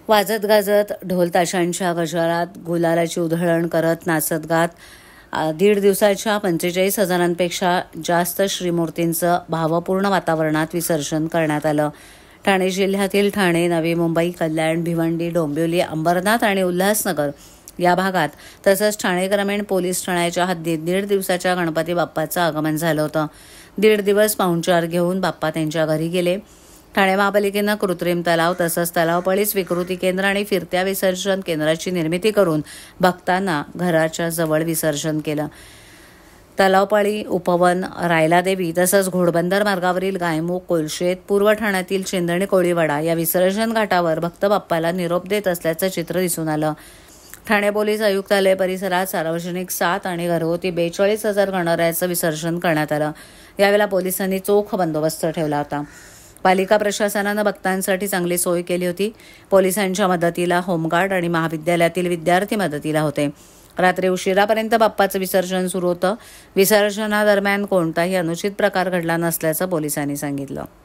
वाजत गाजत ढोल ताशांच्या गजरात गुलालाची उधळण करत नाचत गात 1.5 दिवसाच्या 45,000पेक्षा जास्त श्रीमूर्तींचं भावपूर्ण वातावरणात विसर्जन करण्यात आलं. ठाणे जिल्ह्यातील ठाणे, नवी मुंबई, कल्याण, भिवंडी, डोंबिवली, अंबरनाथ आणि उल्हासनगर या भागात तसंच ठाणे ग्रामीण पोलीस ठाण्याच्या हद्दीत 1.5 दिवसाच्या गणपती बाप्पाचं आगमन झालं होतं. 1.5 दिवस पाहुणचार घेऊन बाप्पा त्यांच्या घरी गेले. ठाणे महापालिकेनं कृत्रिम तलाव तसंच तलावपळी स्वीकृती केंद्र आणि फिरत्या विसर्जन केंद्राची निर्मिती करून भक्तांना घराच्या जवळ विसर्जन केलं. तलावपाळी, उपवन, रायलादेवी तसंच घोडबंदर मार्गावरील गायमुख, कोलशेत, पूर्व ठाण्यातील चिंधणी कोळीवाडा या विसर्जन घाटावर भक्त बाप्पाला निरोप देत असल्याचं चित्र दिसून आलं. ठाणे पोलीस आयुक्तालय परिसरात सार्वजनिक 7 आणि घरगुती 42,000 गणरायाचं विसर्जन करण्यात आलं. यावेळेला पोलिसांनी चोख बंदोबस्त ठेवला होता. पालिका प्रशासनानं भक्तांसाठी चांगली सोय केली होती. पोलिसांच्या मदतीला होमगार्ड आणि महाविद्यालयातील विद्यार्थी मदतीला होते. रात्री उशिरापर्यंत बाप्पाचं विसर्जन सुरू होतं. विसर्जनादरम्यान कोणताही अनुचित प्रकार घडला नसल्याचं पोलिसांनी सांगितलं.